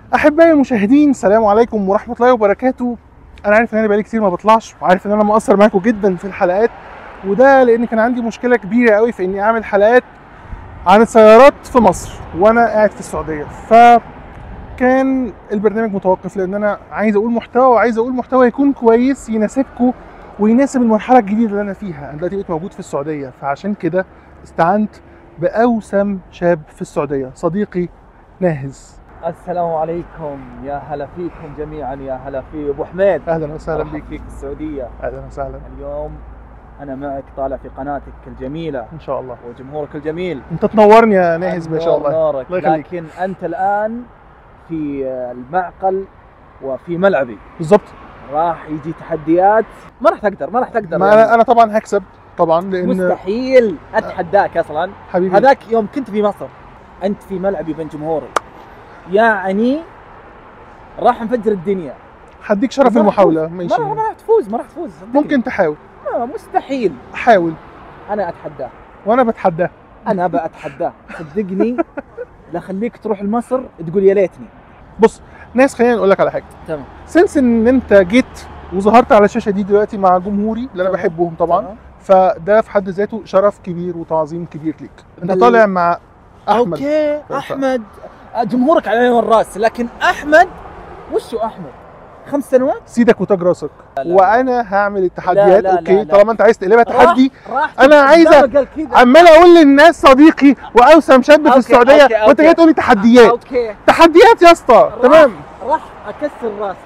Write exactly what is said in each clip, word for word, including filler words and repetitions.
احبائي المشاهدين، السلام عليكم ورحمه الله وبركاته. انا عارف ان انا بقالي كتير ما بطلعش، وعارف ان انا مقصر معاكم جدا في الحلقات، وده لان كان عندي مشكله كبيره قوي في اني اعمل حلقات عن السيارات في مصر وانا قاعد في السعوديه. فكان البرنامج متوقف لان انا عايز اقول محتوى، وعايز اقول محتوى يكون كويس يناسبكم ويناسب المرحله الجديده اللي انا فيها. انا دلوقتي بقيت موجود في السعوديه، فعشان كده استعنت باوسم شاب في السعوديه، صديقي ناهز. السلام عليكم، يا هلا فيكم جميعا، يا هلا في ابو حميد. اهلا وسهلا بك فيك في السعوديه. اهلا وسهلا. اليوم انا معك طالع في قناتك الجميله ان شاء الله، وجمهورك الجميل. انت تنورني يا ناهز ما شاء الله. نورك. لكن انت الان في المعقل وفي ملعبي بالظبط. راح يجي تحديات، ما راح تقدر ما راح تقدر ما يعني. انا انا طبعا هكسب طبعا، لان مستحيل اتحداك اصلا حبيبي. هذاك يوم كنت في مصر، انت في ملعبي بين جمهوري، يعني راح نفجر الدنيا. هديك شرف المحاولة. ماشي، ما راح تفوز، ما راح تفوز. ممكن تحاول. ما مستحيل. حاول. انا اتحداه. وانا بتحداه. انا بتحداه صدقني. لا خليك تروح لمصر تقول يا ليتني. بص ناس، خليني اقول لك على حاجه. تمام. سنس ان انت جيت وظهرت على الشاشه دي دلوقتي مع جمهوري اللي انا بحبهم طبعا، تمام. فده في حد ذاته شرف كبير وتعظيم كبير ليك. انت بل... طالع مع احمد. اوكي احمد جمهورك على عين والراس، لكن احمد وشو احمد؟ خمس سنوات؟ سيدك وتاج راسك. لا لا وانا هعمل التحديات. لا لا اوكي لا لا. طالما انت عايز تقلبها تحدي، راح انا عايزه عمال اقول للناس صديقي واوسم شاب في السعوديه، أوكي أوكي وانت جاي تقول لي تحديات. اوكي تحديات يا اسطى. تمام. راح اكسر راسه.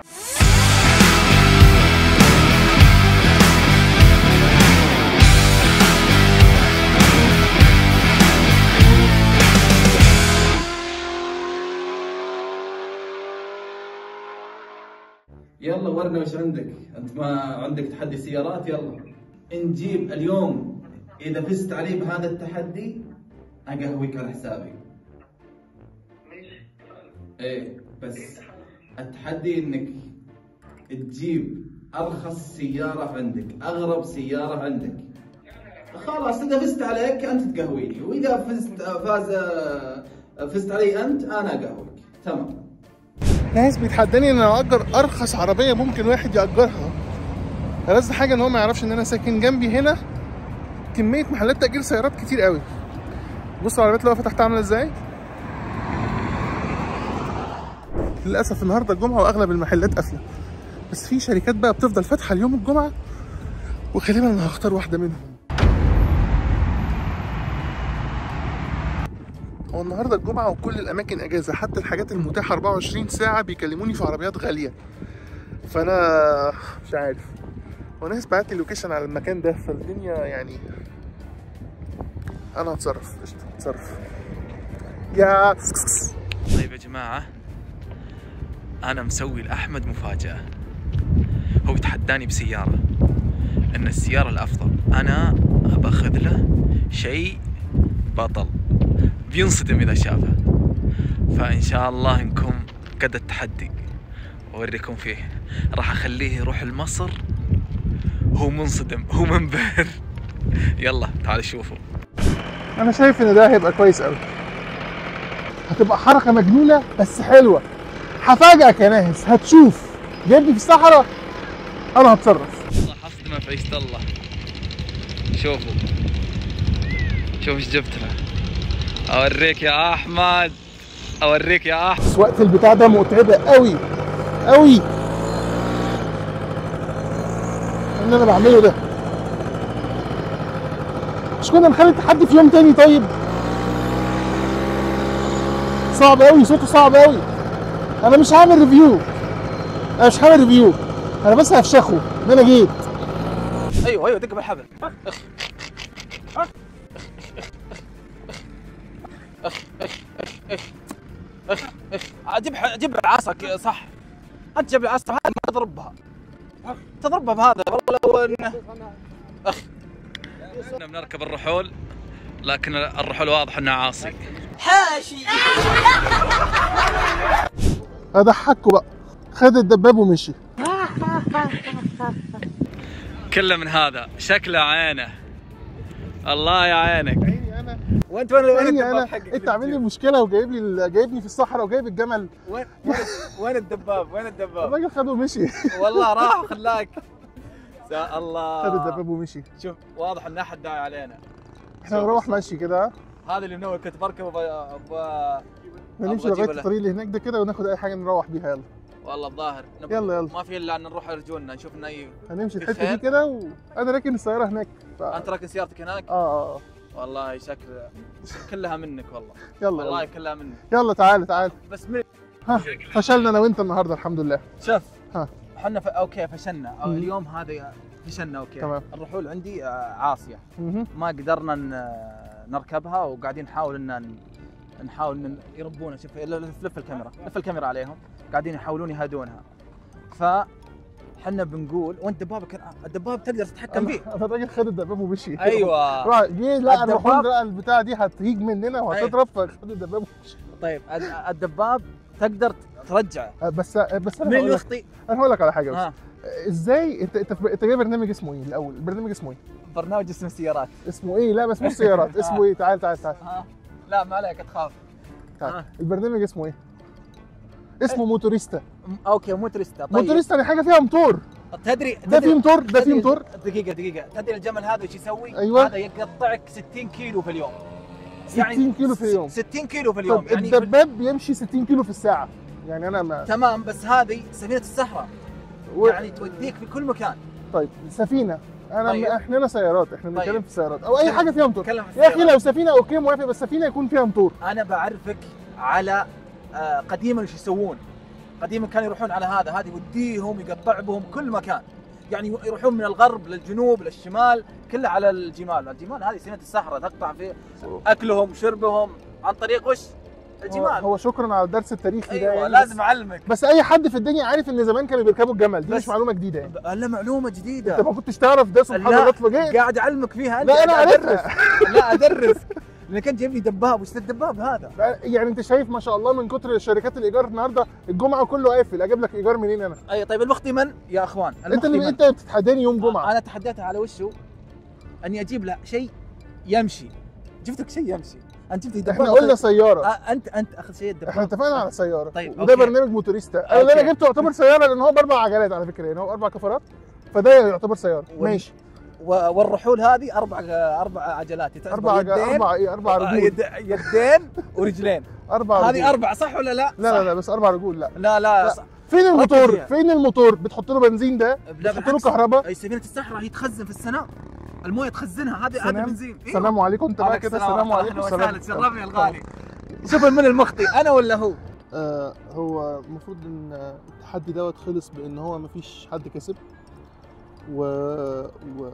يلا ورنا وش عندك؟ انت ما عندك تحدي سيارات؟ يلا نجيب اليوم، اذا فزت علي بهذا التحدي اقهويك على حسابي. ايه بس التحدي انك تجيب ارخص سيارة عندك، اغرب سيارة عندك. خلاص اذا فزت عليك انت تقهويني، واذا فزت فاز فزت علي انت انا اقهويك. تمام. ناس بيتحداني ان انا اجر ارخص عربيه ممكن واحد ياجرها. ألذ حاجه ان هو ما يعرفش ان انا ساكن جنبي هنا كميه محلات تاجير سيارات كتير قوي. بصوا العربيات اللي واقفه تحت عامله ازاي. للاسف النهارده الجمعه واغلب المحلات قافله، بس في شركات بقى بتفضل فاتحه اليوم الجمعه، وغالبا انا هختار واحده منهم. هو النهارده الجمعه وكل الاماكن اجازه، حتى الحاجات المتاحه أربعة وعشرين ساعه بيكلموني في عربيات غاليه. فانا مش عارف، هو ناس بعت لي لوكيشن على المكان ده، فالدنيا يعني انا هتصرف. قشطه هتصرف. يا طيب يا جماعه، انا مسوي لاحمد مفاجاه. هو يتحداني بسياره، ان السياره الافضل انا باخذ له شيء بطل، بينصدم اذا شافه. فان شاء الله انكم قد التحدي اوريكم فيه. راح اخليه يروح لمصر هو منصدم، هو منبهر. يلا تعالوا شوفوا. انا شايف ان ده هيبقى كويس قوي، هتبقى حركه مجنونه بس حلوه. هفاجئك يا ناهز، هتشوف. جايبني في الصحراء، انا هتصرف. والله حصدمه في عيشة الله. شوفوا شوف ايش جبت له. اوريك يا احمد، اوريك يا احمد. سواقة البتاع ده متعبه قوي قوي اللي انا بعمله ده. مش كنا نخلي التحدي في يوم تاني؟ طيب صعب قوي، صوته صعب قوي. انا مش هعمل ريفيو، انا مش هعمل ريفيو، انا بس هفشخه ان انا جيت. ايوه ايوه دق بالحبل. جيب جيب عصا صح. انت جيب العصا هذه ما تضربها، تضربها بهذا. والله لو انه اخ احنا بنركب الرحول، لكن الرحول واضح انه عاصي. حاشي. اضحكوا بقى، خد الدباب ومشي. كله من هذا، شكله عينه. الله يا عينك. عيني انا وانت وين وين يعني الدباب انا حقك؟ انت عامل لي مشكله وجايب لي جايبني في الصحراء وجايب الجمل. وين وين وين الدباب؟ وين الدباب؟ الراجل خده ومشي. والله راح وخلاك. يا الله. خد الدباب ومشي. شوف واضح ان احد داعي علينا. احنا نروح مشي كده. هذا اللي من اول كنت بركب ب... نمشي لغايه الطريق اللي هناك ده كده وناخد اي حاجه نروح بيها. يلا والله الظاهر نب... يلا يلا ما في الا ان نروح رجولنا نشوف لنا اي. هنمشي الحته دي كده وانا راكن السياره هناك. ف... انت راكن سيارتك هناك؟ اه اه والله شكل كلها منك والله. يلا والله يلا. كلها منك. يلا تعال تعال. بس من... ها فشلنا انا وانت النهارده الحمد لله. شوف ها احنا ف... اوكي فشلنا أو مم. اليوم هذا فشلنا اوكي. تمام. الرحول عندي آه، عاصيه. مهم. ما قدرنا ن- نركبها وقاعدين نحاول ان ن- نحاول ان يربونا. شوف لف لف الكاميرا لف الكاميرا عليهم قاعدين يحاولون يهدونها. ف احنا بنقول وانت دبابك الدباب تقدر تتحكم فيه. انا الراجل خد الدباب ومشي. ايوه. راح جه لا الدباب- الرحول ده البتاع دي هتهيج مننا وهتضرب فخد الدباب ومشي. طيب الد- الدباب تقدر ترجعه. أه، بس بس انا من هقول لك يخطي؟ انا هقول لك على حاجه بس. ها ازاي انت انت انت جايب برنامج اسمه ايه الاول؟ البرنامج اسمه ايه؟ برنامج اسمه السيارات. اسمه ايه؟ لا بس مش سيارات. اسمه ايه؟ تعال تعال تعال ها لا ما عليك تخاف. تعال. آه. البرنامج اسمه ايه؟ اسمه موتوريستا. م- اوكي موتوريستا. طيب موتوريستا يعني حاجه فيها موتور. تدري ده فيه موتور ده فيه تدري- موتور. دقيقة دقيقة تدري الجمل هذا ايش يسوي؟ أيوة. هذا يقطعك ستين كيلو في اليوم. ستين كيلو في اليوم. ستين كيلو في اليوم طب يعني في... الدباب بيمشي ستين كيلو في الساعه. يعني انا ما تمام بس هذه سفينة الصحراء و... يعني توديك في كل مكان. طيب سفينه انا طيب. احنا هنا سيارات احنا بنتكلم طيب. في سيارات او اي حاجه فيها موتور. نتكلم في يا اخي السيارات. لو سفينه اوكي موافق بس سفينه يكون فيها موتور. انا بعرفك على آه، قديما ايش يسوون. قديما كانوا يروحون على هذا هذه يوديهم يقطع بهم كل مكان. يعني يروحون من الغرب للجنوب للشمال كله على الجمال. الجمال هذه سفينة الصحراء تقطع في اكلهم شربهم عن طريق وش؟ هو, الجمال. هو شكرا على الدرس التاريخي ده ايوه يعني لازم بس, اعلمك. بس اي حد في الدنيا عارف ان زمان كانوا بيركبوا الجمل دي بس- مش معلومه جديده يعني. لا معلومه جديده. انت ما كنتش تعرف ده سبحان لا، الله اتفاجئت. قاعد اعلمك فيها انت. لا انا قاعد عارفها. أدرس. لا ادرس لانك انت جايب لي دباب. وش الدباب هذا؟ يعني انت شايف ما شاء الله من كتر شركات الايجار النهارده الجمعه كله قافل. اجيب لك ايجار منين انا؟ اي طيب المخطي من يا اخوان؟ انت المخطي اللي من؟ انت بتتحداني يوم جمعه. انا تحديتها على وشه اني اجيب له شيء يمشي. جبت لك شيء يمشي. انت جبت لي دباب. احنا قلنا سياره. آه انت انت اخذ شيء الدباب. احنا اتفقنا على سياره. طيب، وده أوكي. برنامج موتوريستا. انا اللي انا أوكي. جبته يعتبر سياره لان هو باربع عجلات على فكره يعني هو اربع كفرات فده يعتبر سياره. وال- ماشي. و- والرحول هذه اربع اربع عجلات. يتعتبر اربع عج- يدين- اربع ايه اربع رجول. يد- يدين ورجلين. اربع رجول. هذه اربع صح ولا لا؟ لا لا لا بس اربع رجول لا. لا لا, لا. صح. فين ركز الموتور؟ فيها. فين الموتور؟ بتحط له بنزين ده؟ لا بتحط له بالعكس. كهرباء؟ اي سفينة الصحراء هي تخزن في السنة. المويه تخزنها هذه هذا سلام. بنزين. إيوه. السلام عليكم انت بقى عليك كده. السلام. السلام عليكم. أهلا وسهلا السلام. تشرفني يا الغالي. شوف من المخطي انا ولا هو؟ آه هو المفروض ان التحدي دوت خلص بان هو مفيش حد كسب و... و...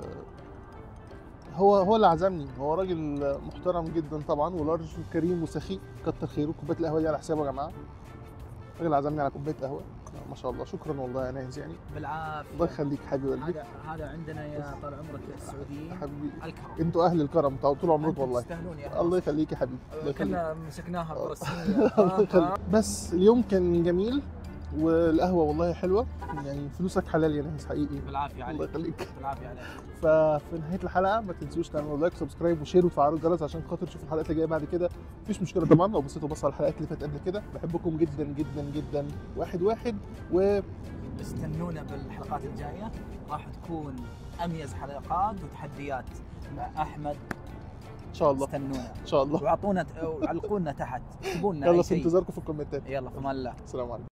هو هو اللي عزمني. هو راجل محترم جدا طبعا ولارج وكريم وسخي كتر خيره. كوبايه القهوه دي على حسابه يا جماعه. الراجل عزمني على كوبايه قهوه ما شاء الله. شكرا والله يا ناس يعني. بالعافيه. الله يخليك حبيبي قلبي. هذا هذا عندنا يا طال عمرك السعوديين حبيبي الكرم. انتوا اهل الكرم طول عمركم أنتم والله. تستاهلون يا الله يخليك يا حبيبي. الله يخليك. كنا مسكناها برسميه. الله يخليك. بس اليوم كان جميل والقهوه والله حلوه يعني فلوسك حلال يا ناس حقيقي. بالعافيه الله عليك. يخليك. بالعافيه عليك. ففي نهايه الحلقه ما تنسوش تعملوا لايك وسبسكرايب وشير وتفعلوا الجرس عشان خاطر تشوفوا الحلقات اللي جايه بعد كده. مفيش مشكله طبعا لو بصيتوا بصوا على الحلقات اللي فاتت قبل كده. بحبكم جدا جدا جدا واحد واحد و استنونا بالحلقات الجايه راح تكون اميز حلقات وتحديات مع احمد. ان شاء الله استنونا ان شاء الله. واعطونا وعلقوا لنا تحت اكتبوا لنا يلا اي في شيء. انتظاركم في الكومنتات. يلا في امان الله. السلام عليكم.